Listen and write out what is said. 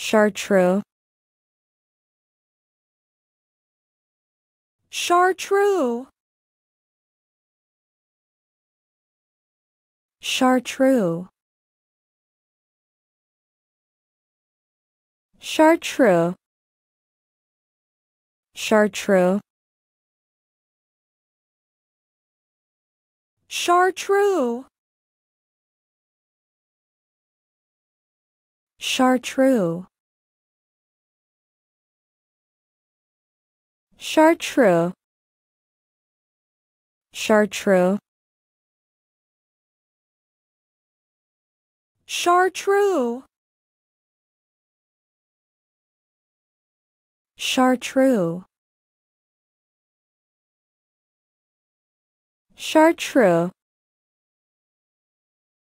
Chartreux, Chartreux, Chartreux, Chartreux, Chartreux, Chartreux, Chartreux, Chartreux, Chartreux, Chartreux, Chartreux, Chartreux,